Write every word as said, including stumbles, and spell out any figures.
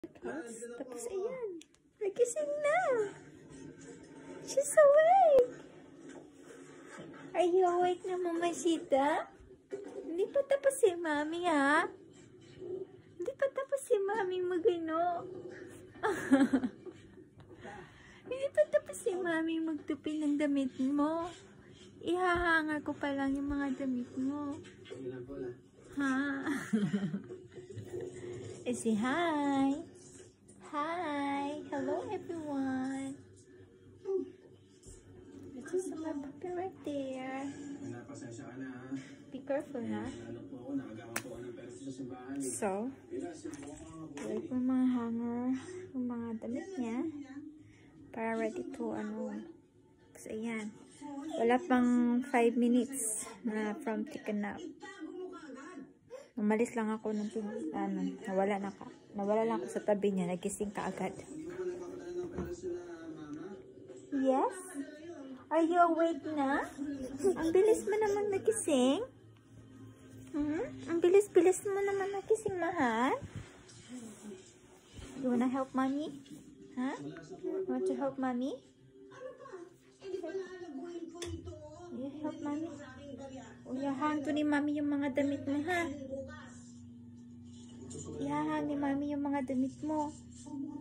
Tapos, tapos ayan. Nagising na. She's awake. Are you awake na, Mamacita? Hindi pa tapos si Mami, ha? Hindi pa tapos si Mami magano. Hindi pa tapos si Mami magtupi ng damit mo. Ihahanga ko pa lang yung mga damit mo. Ha? Eh, say hi. Hi. Hello, everyone. This is my puppy right there. Be careful, ha? So, wait mo mga hanger, yung mga damit niya para ready to, ano, kasi ayan, wala pang five minutes na from take a nap. Umalis lang ako nung ano, nawala na ka. Nawala lang ako sa tabi niya, nagising ka agad. Yes? Are you awake na? Ang bilis mo naman nagising? Hmm? Ang bilis-bilis mo naman nagising, mahal? You wanna help mommy? Huh? You want to help mommy? You help mommy? Uyahan to ni mami yung mga damit mo, ha? Iyahan ni mami yung mga damit mo.